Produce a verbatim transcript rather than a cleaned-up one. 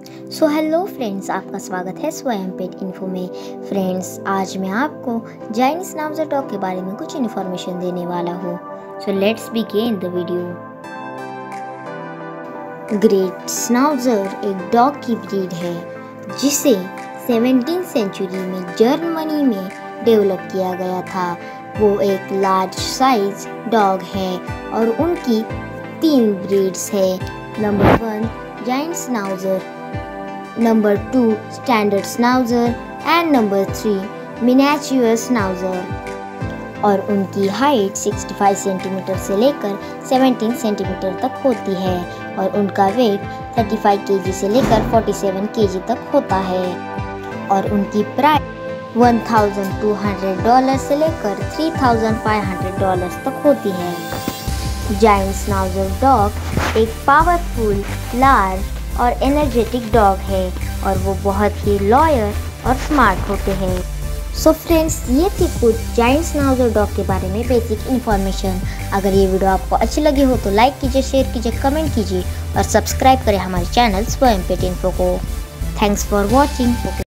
So hello friends, आपका स्वागत है स्वयं पेट इन्फो में। फ्रेंड्स, आज मैं आपको जाइंट स्नाउजर डॉग के बारे में कुछ इन्फॉर्मेशन देने वाला हूँ। So let's begin the video. Great schnauzer एक डॉग की ब्रीड है जिसे सेवनटीन सेंचुरी में जर्मनी में डेवलप किया गया था। वो एक लार्ज साइज डॉग है और उनकी तीन ब्रीड्स है। Number one giant schnauzer, number two standard schnauzer and number three miniature schnauzer. और उनकी हाइट पैंसठ सेंटीमीटर से लेकर सत्रह सेंटीमीटर तक होती है और उनका वेट पैंतीस केजी से लेकर सैंतालीस केजी तक होता है। और उनकी प्राइस बारह सौ डॉलर से लेकर तीन हज़ार पाँच सौ डॉलर तक होती है। जाइंट स्नाउजर डॉग एक पावरफुल, लार्ज और एनर्जेटिक डॉग है और वो बहुत ही लॉयल और स्मार्ट होते हैं। सो फ्रेंड्स, ये थी कुछ जाइंट स्नाउजर डॉग के बारे में बेसिक इन्फॉर्मेशन। अगर ये वीडियो आपको अच्छी लगी हो तो लाइक कीजिए, शेयर कीजिए, कमेंट कीजिए और सब्सक्राइब करें हमारे चैनल स्वयं पेट इन्फो को। Thanks for watching.